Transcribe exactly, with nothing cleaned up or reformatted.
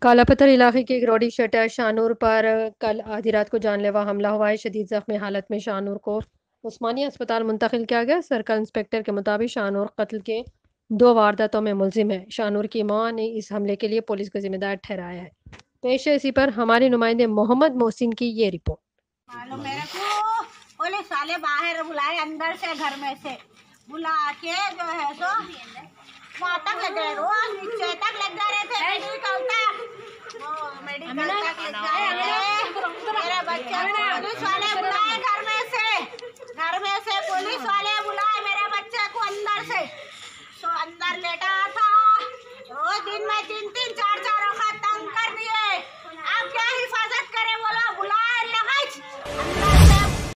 कालापत्थर इलाके के एक रौडी शटर शानूर पर कल आधी रात को जानलेवा हमला हुआ है। शदीद जख्मी हालत में शानूर को उस्मानिया अस्पताल मुंतकिल किया गया। सर्कल इंस्पेक्टर के मुताबिक शानूर कत्ल के दो वारदातों में मुलजिम है। शानूर की मां ने इस हमले के लिए पुलिस को जिम्मेदार ठहराया है। पेश है इसी पर हमारे नुमाइंदे मोहम्मद मोहसिन की ये रिपोर्ट। मालूम मेरे को पुलिस वाले बाहर बुलाए, अंदर से घर में से बुला के जो है सो वहाँ तक ले गए, रोज नीचे तक ले जा रहे थे, मेडिकल तक वो मेडिकल तक ले जाए मेरे बच्चे को पुलिस वाले बुलाए, घर में से घर में से पुलिस वाले बुलाए मेरे बच्चे को अंदर से। सो अंदर लेटा था, रोज दिन में तीन तीन